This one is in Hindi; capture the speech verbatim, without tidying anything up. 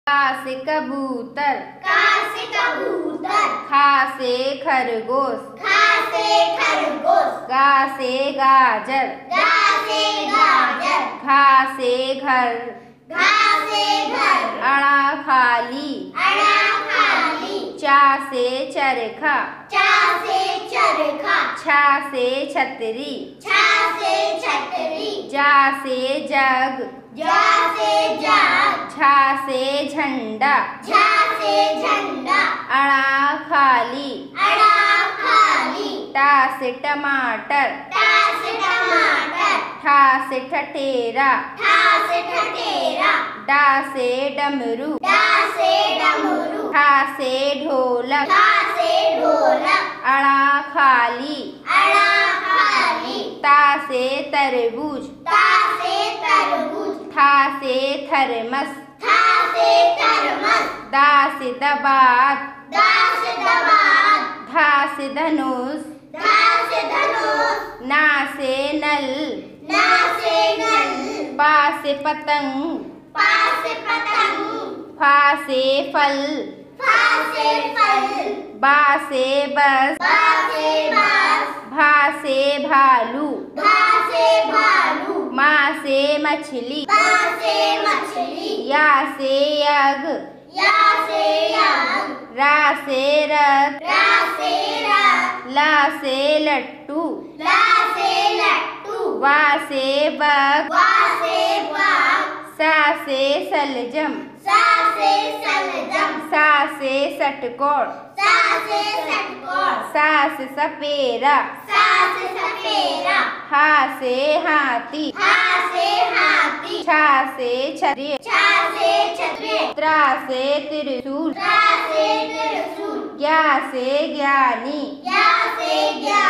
का से कबूतर, का से कबूतर, खा से खरगोश, खा से खरगोश, गा से गाजर, गा से गाजर, घा से घर, घा से घर, अड़ा खाली, अड़ा खाली, चा से चरखा, चा से चरखा, छा से छतरी, छा से छतरी, जा से जग, जा से जग, झा से झंडा, झा से झंडा, अड़ा खाली, अड़ा खाली, टा से टमाटर, टा से टमाटर, ठा से ठठेरा, ठा से ठठेरा, डा से डमरू, डा से डमरू, ठा से ढोलक, ठा से ढोलक, अड़ा खाली, अड़ा खाली, ता से तरबूज, ता से तरबूज, था से थर्मस, था से थर्मस, दा से दबात, दा से दबात, धा से धनुष, धा से धनुष, ना से नल, ना से नल, पा से पतंग, पा से पतंग, फा से फल, फा से फल, बा से बस, बा से बस, भा से भालू, भा से भालू, मा से मछली, मा से मछली, या से यग, या से यग, रा से रथ, रा से रथ, ला से लट्टू, ला से लट्टू, वा से बग, वा से बाग, सा से सलजम, सा से सलजम, सा से षटकोण, सा से षटकोण, सा से सपेरा, सा से सपेरा, हा से हाथी, हा से हाथी, छा से छतरी, छा से छतरी, त्रा से त्रिशूल, रा से त्रिशूल, ज्ञा से ज्ञानी, या से ज्ञानी,